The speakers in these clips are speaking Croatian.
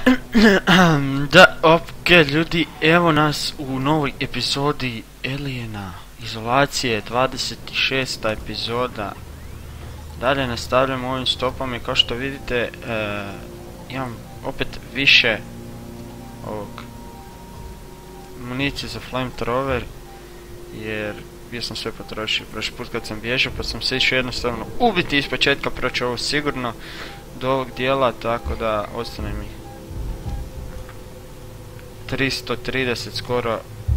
Da, ok ljudi, evo nas u novoj epizodi Aliena Izolacije, 26. epizoda. Dalje nastavljamo ovim stopama i kao što vidite imam opet više ovog municije za flamethrower, jer bio sam sve potrošio prošli put kad sam bježao, pa sam se išao jednostavno ubiti iz početka, proći ovo sigurno do ovog dijela, tako da ostane mi 330 skoro.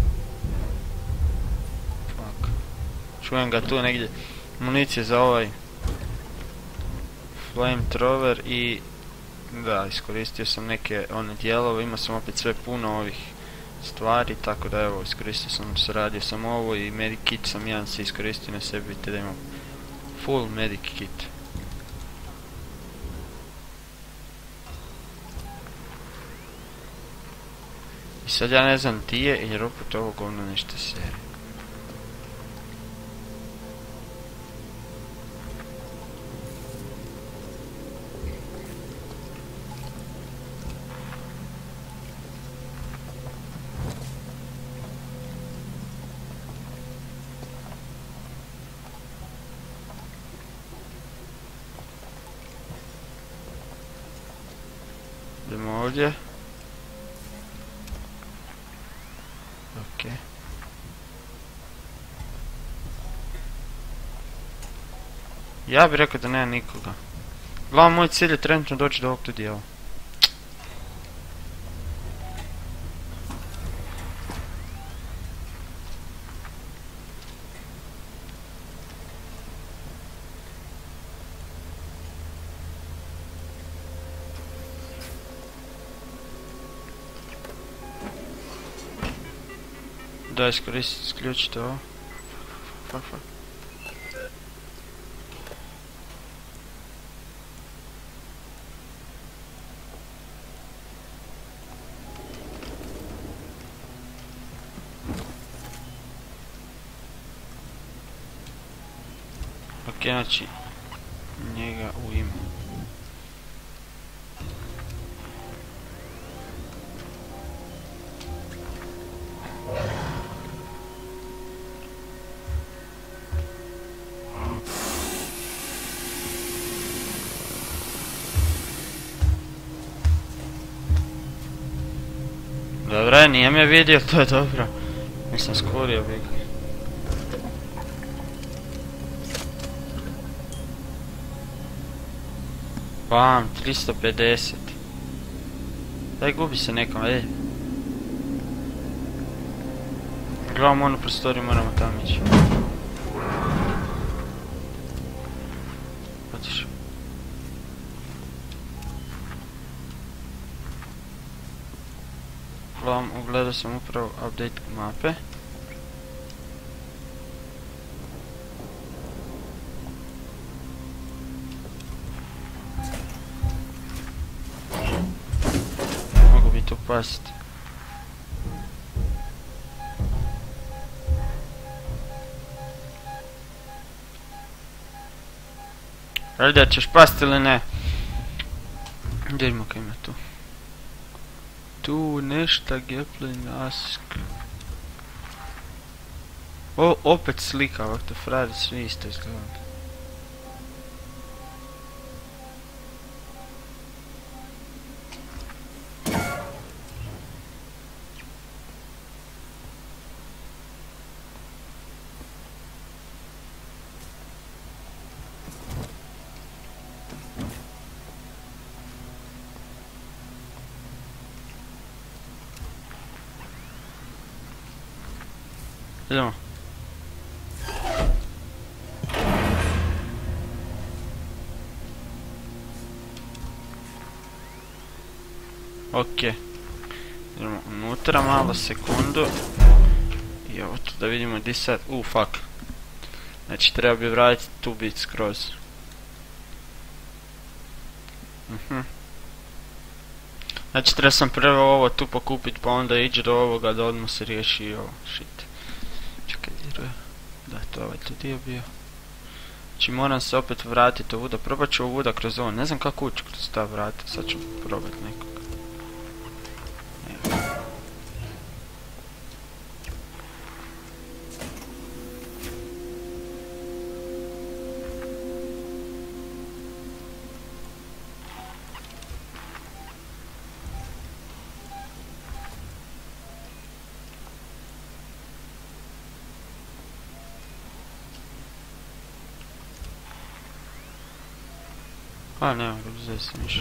Fuck. Čujem ga tu negdje. Municije za ovaj flamethrower i da, iskoristio sam neke one dijelove, imao sam opet sve puno ovih stvari, tako da evo, iskoristio sam, sradio sam ovo i medic kit sam jedan se iskoristio na sebi, vidite da imam full medic kit. I sad ja ne znam ti je, jer opet ovo govno nešto seri. Idemo ovdje. Ok. Ja bih rekao da nema nikoga. Glavno moj cilj je trenutno doći do ovog tu dijela. Da, isključite ovo. Fuck. Ok, znači njega u ime. Dobra, nije me vidio, to je dobro. Nisam skorio bih. Bam, 350. Daj, gubi se nekom, ej. Gledamo onu prostoriju, moramo tamo ići. Otišao. Ugledao sam upravo update mape. Mogu bi tu pasti. Radi, ćeš pasti ili ne? Vidimo kaj ima tu. Tu nešta gameplay nask. O, opet slika, ovak to frari, svi isto izgledali. Idemo. Ok. Idemo unutra malo, sekundu. I evo tu da vidimo di sad. Fuck. Znači treba bi vratiti tu bit skroz. Znači treba sam prvo ovo tu pokupit pa onda ići do ovoga da odmah se riješi ovo. Shit. Čekaj, da, to ovaj tu dio bio. Znači moram se opet vratiti ovuda, probat ću ovuda kroz ovo, ne znam kako ući kroz ta vrata, sad ću probat nekog. A, nema ga, uzeti sam više.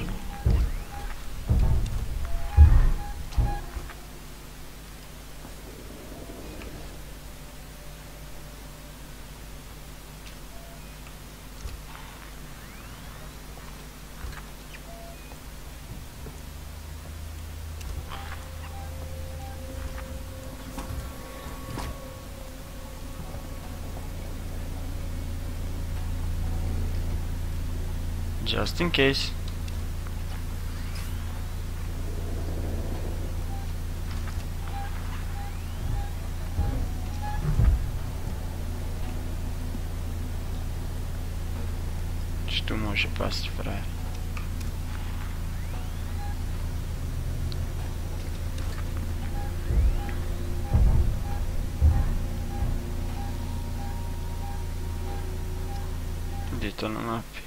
Just in case. Što može pasti frajer? Gdje je to na mapi?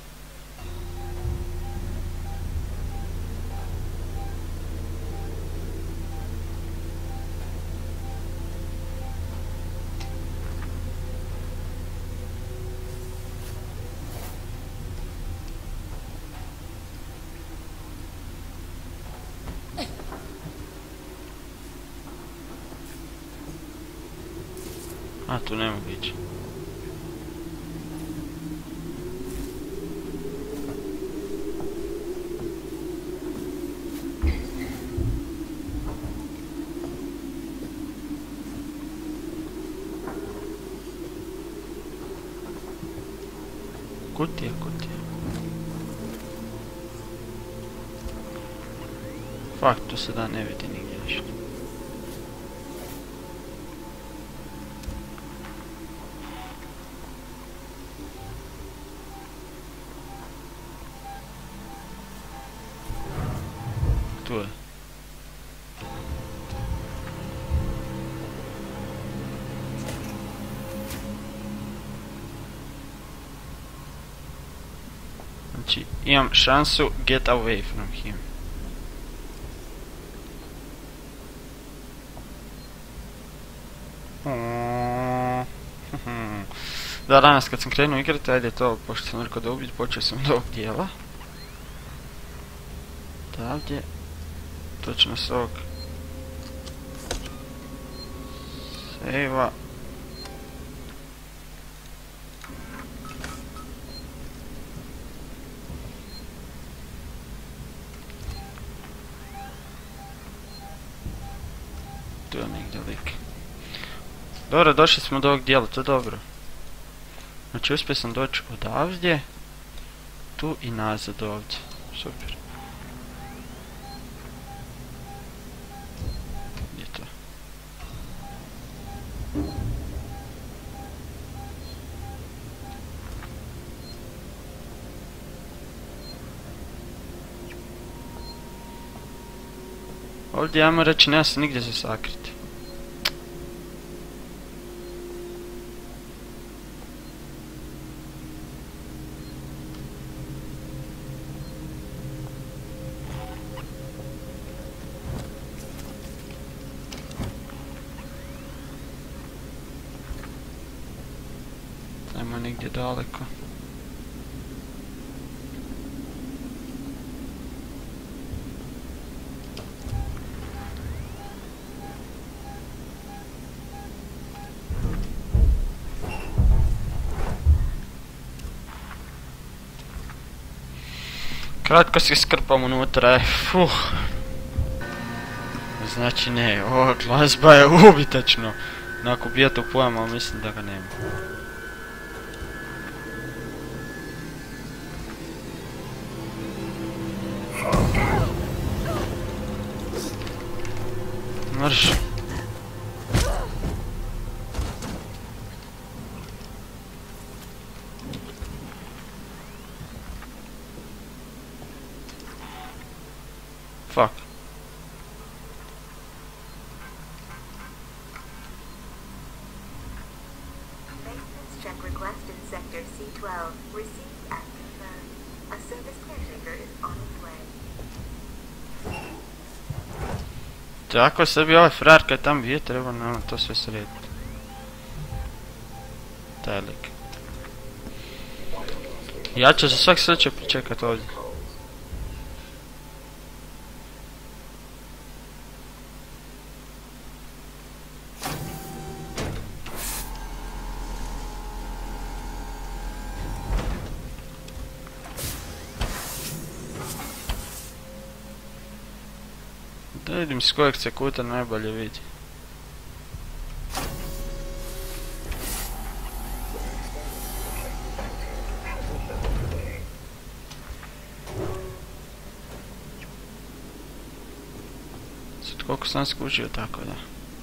A, tu ne mogu ići. Kutija, kutija. Fakt, tu se da ne vidi nigdje ništa. Tu je. Znači, imam šansu get away from him. Da, danas kad sam krenuo igrati, ajde to, pošto sam rekao da ubiti, počeo sam od ovog dijela. Da, ovdje, točno s ovog save-a. Tu je negdje lik. Dobro, došli smo do ovog dijela, to je dobro. Znači uspio sam doći odavdje, tu i nazad ovdje. Super. Gdje je to? Ovdje ja mu reći nema se nigdje za sakriti. Nema nigdje daleko. Kratko se skrpam unutra, Znači ne, ova glazba je ubitačno. Nakon bijeta u pojama, mislim da ga nema. Mrš. Fuck. Maintenance check request in sector C12. Received and confirmed. A service caretaker is on its way. Tako sebi ovaj frajer kad tam bio treba nam to sve srediti. Taj lik. Ja ću za svak slučaj pričekat ovdje. Da vidim s kojeg se kuta najbolje vidi. Sad koliko sam skužio tako da.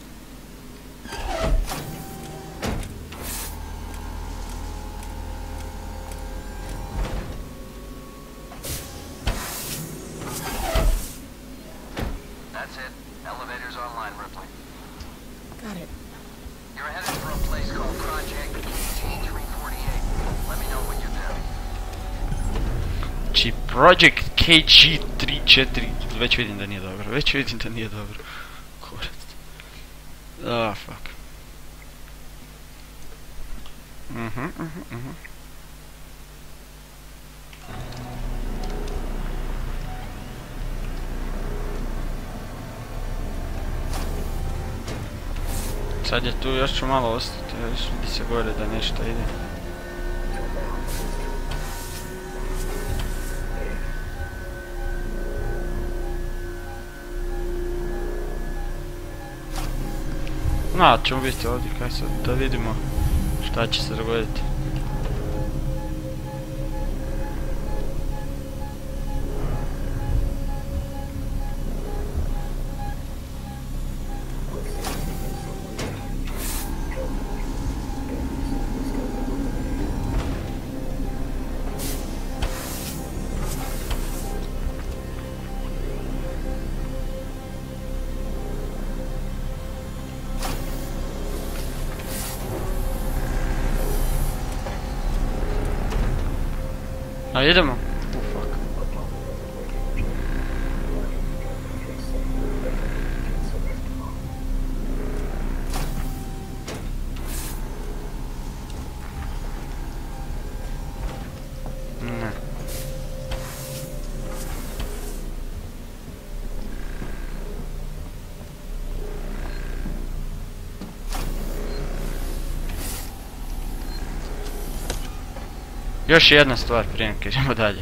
That's it. Elevator's online, Ripley. Got it. You're headed for a place called Project KG-348. Let me know when you're there. Znači, Project KG-34, već vidim da nije dobro, kurac. Ah, fuck. Sad je tu, još ću malo ostati, još vidi se gore da nešto ide. No, ćemo biti ovdje, kaj sad, da vidimo šta će se dogoditi. A idemo? Fuck. Ne. Još jedna stvar prije nego idemo dalje.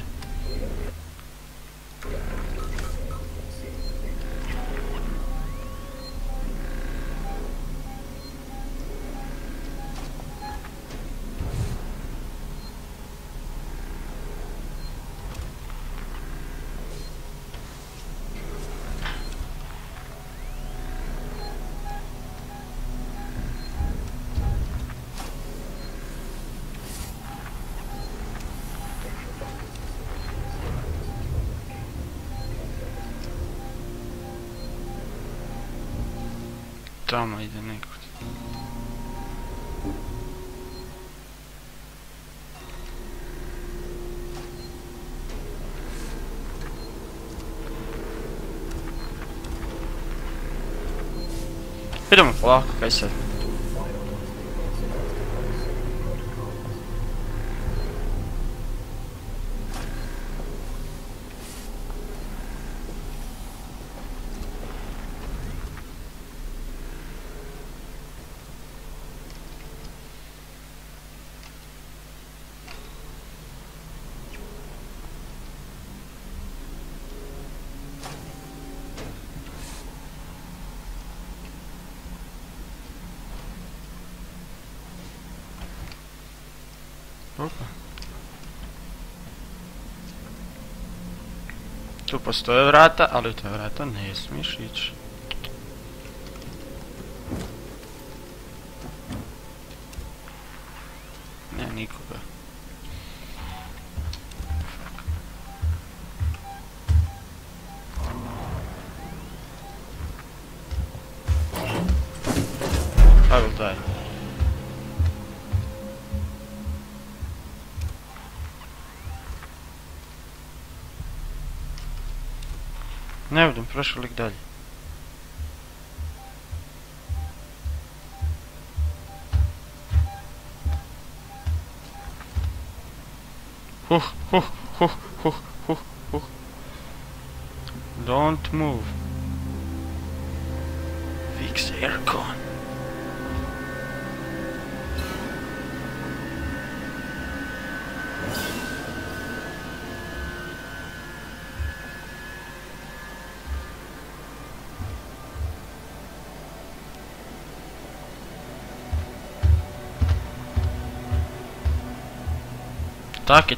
Tamo ide nekud. Idemo polako, kaj sad? Opa. Tu postoje vrata, ali u te vrata ne smiješ ići. Ne, nikoga. I will die. Ne budem, prošao lik dalje. Don't move. Fix aircon. Taki.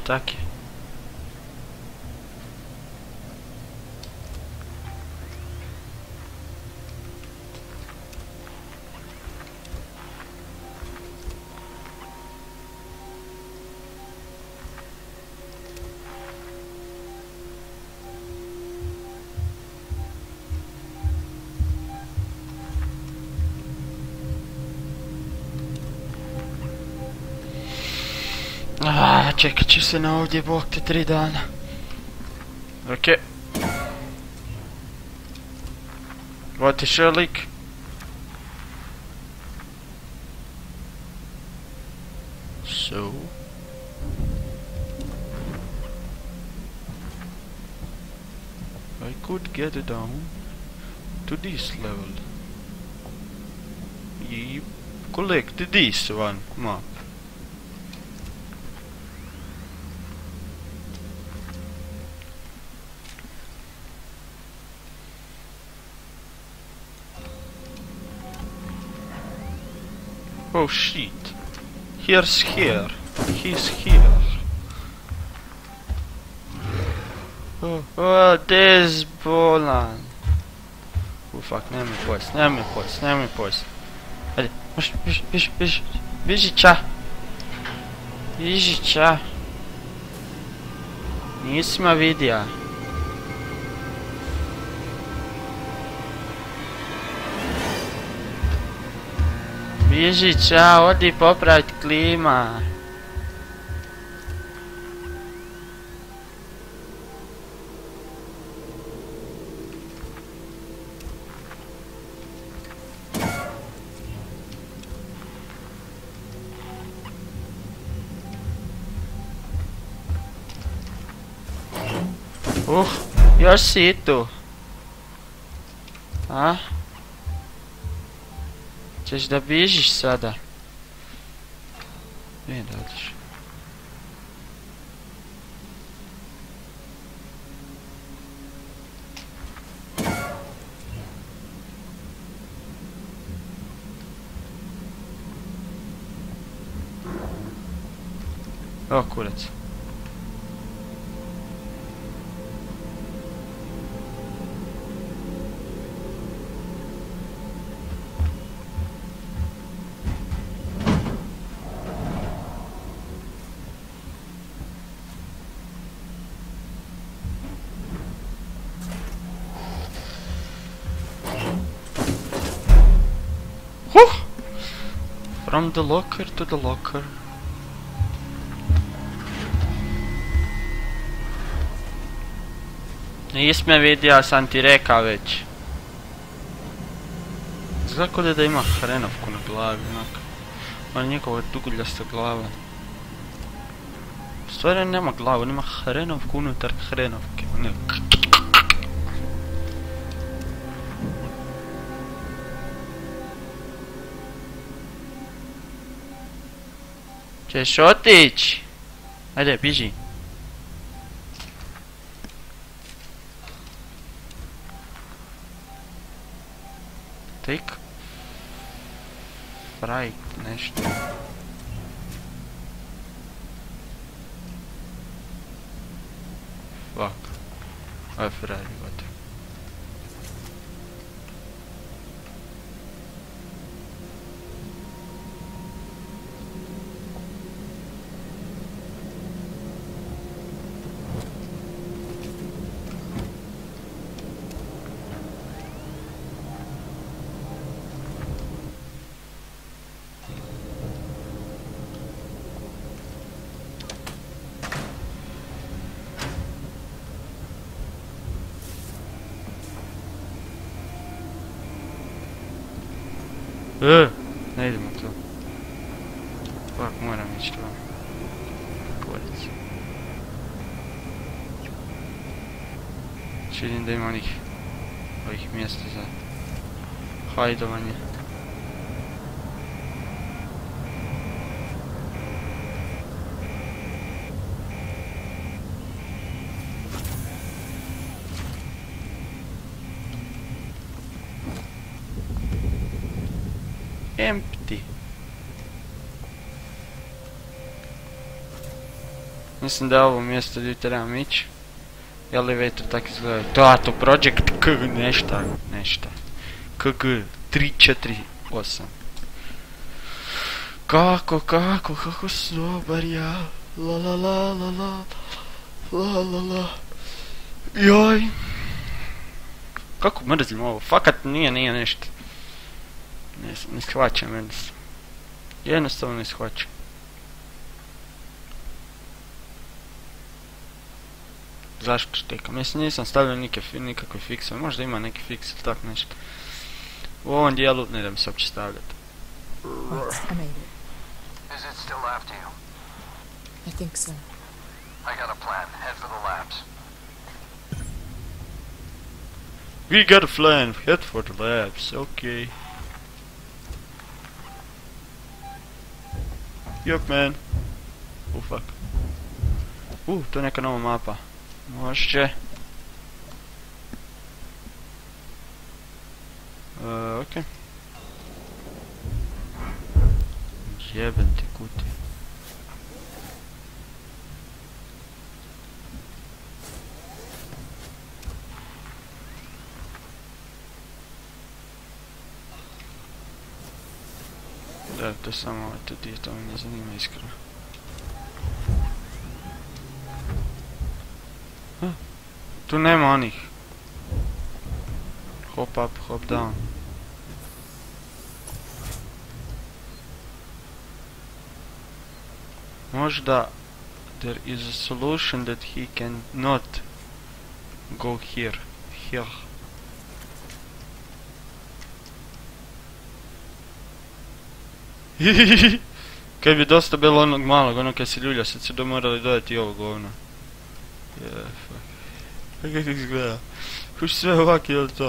Čekat ću se na ovdje, bog te 3 dana. Ok. Otišao lik. So. I could get it down to this level. You collect this one map. Oh shit. He's here. Oh, this bolan. Oh fuck, nemoj pojst. Ajde, biži ča. Nisi ma vidija. Biži ča, odi popravit klima. Još si tu. A? Ćeš da bižiš sada? Nije da odiš. O, kurac. From the locker to the locker. Nis me vidio, sam ti rekao već. Izgleda da ima hrenovku na glavi, onak. On njegova duguljasta glava. U stvari on nema glavu, on ima hrenovku unutar hrenovke. Ćeš otići? Ajde, biži. Take fright nešto. Fuck. Aj frajer, gotovo. Ne idemo tu. Fuck, moram ići tu. Kurac. Vidim da ima ovih mjesta za hajdovanje. Empty. Mislim da je ovo mjesto gdje trebam ići. Elevator tak izgleda. To Project K nešta. KG 348. Kako su dobar ja. La la la la la. La la la. Joj. Kako mrzim ovo. Fakat nije nešto. Ne shvaćam jednostavno. Jednostavno ne shvaćam. Zašto štekam? Mislim nisam stavljao nikakve fikse. Možda ima neki fiks ili tak nešto. U ovom dijelu ne da mi se uopće stavljati. Right, I made it. Is it still after you? I think so. I got a plan. Head for the labs. We got a plan. Head for the labs. Okay. Yup, man. Oh, fuck. To je neka nova mapa. Može. Okej. Jebem ti kutije. Da, to je samo ovaj tu dio, to mi ne zanima iskreno. Tu nema onih. Hop up, hop down. Možda there is a solution that he can not go here. Kad bi dosta bilo onog malog, ono kad si ljulja, sad su morali dodati i ovo govno. Fuck. Kako izgleda? Kuš sve ovak je li to?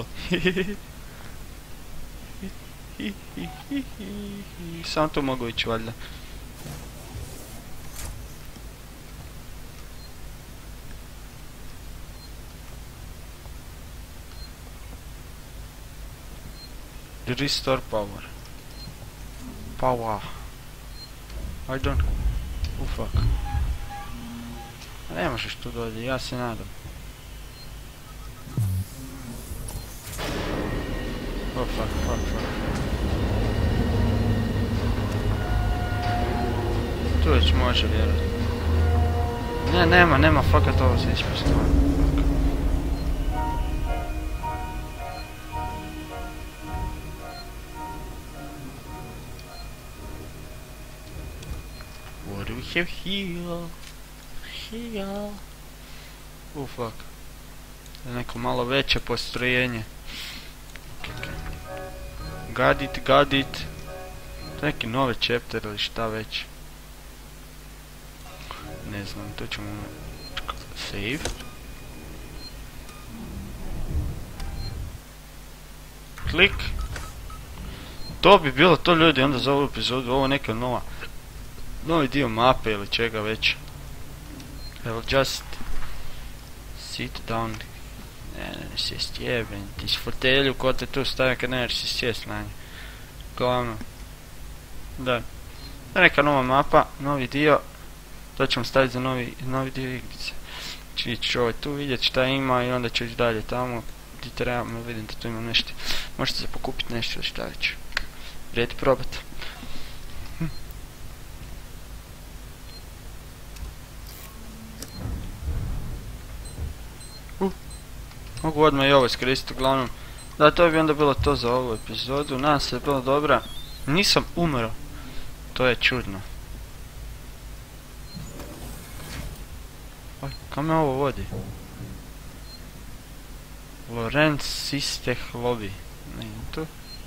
Sam to mogu ići valjda. Restore power. I don't... Oh fuck. Ne možeš tu dođe, ja se nadam. Oh fuck. Tu već može vjerojatno. Nema, fakat ovo se ispustilo. What do we have here? Oh fuck. Neko malo veće postrojenje. Okay. Got it. To je neki novi chapter ili šta već. Ne znam, to ćemo... Save. Klik. To bi bilo to ljudi onda za ovu epizodu. Ovo neka novi dio mape ili čega već. I will just sit down. Ne sjest, jebem ti s fotelju ko te tu stavim kad ne si sjest na nje. Glavno. Da. To je neka nova mapa, novi dio. To ćemo staviti za novi dio igrice. Znači ću ovaj tu vidjeti šta ima i onda ću ići dalje tamo. Gdje trebamo, vidim da tu ima nešto. Možete se pokupiti nešto ili šta već. Vrijedi probat. Mogu odmah i ovo iskoristiti uglavnom. Da, to bi onda bilo to za ovu epizodu. Nadam se da je bilo dobra. Nisam umro. To je čudno. Kam me ovo vodi? Lorenz Sistech Lobby. Ne idem tu.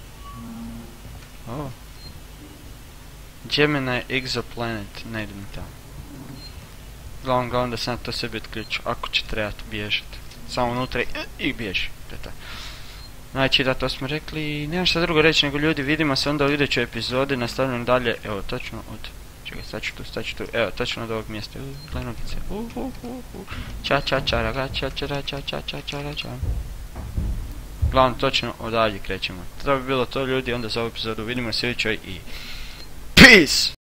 Gemini Exoplanet. Ne idem tamo. Uglavnom da sam to sebi otključio. Ako će trebati bježati. samo unutra i bježi. To je to. Znači da, to smo rekli, nemam šta drugo reći nego ljudi, vidimo se onda u idućoj epizodi, nastavljam dalje, evo točno od, čekaj, sad ću tu, evo točno od ovog mjesta, glednogice, ča ča čaraga, ča čara ča ča ča čara ča. Glavno točno odavdje krećemo. To bi bilo to ljudi, onda za ovu epizodu vidimo se u idućoj i peace!